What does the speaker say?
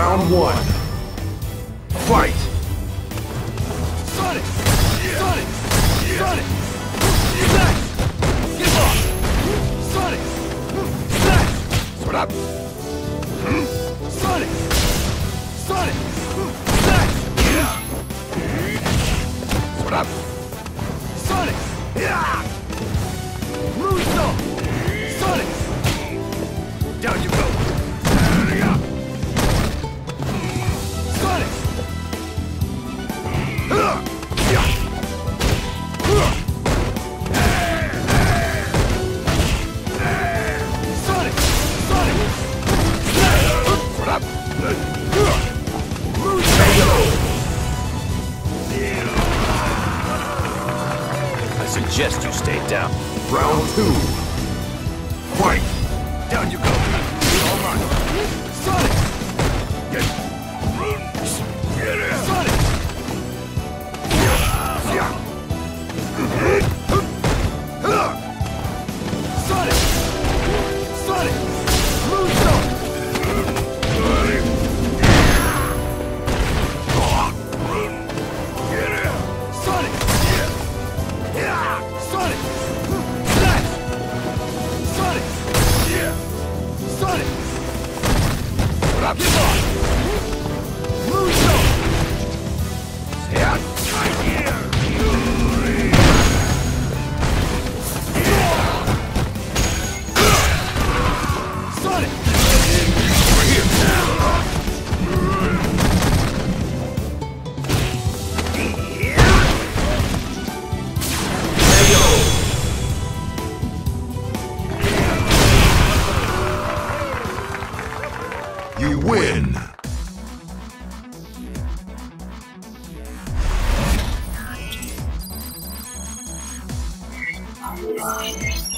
Round one. Fight! Sonic! Sonic! Sonic! Slash! Get off! Sonic! Slash! What up? Sonic! Sonic! Slash! What up? Sonic! Moonsault! Sonic! Down you go! Sonic! Sonic! Sonic! Slash! What up? I suggest you stay down. Round two. Fight! Down you go. All mine. Sonic! Get it! Sonic! Sonic! Sonic! Moonsault! Sonic! Sonic! Slash! Sonic! Sonic! What up? Get off! Moonsault! Yeah, I'm here! Sonic! We're here! You win!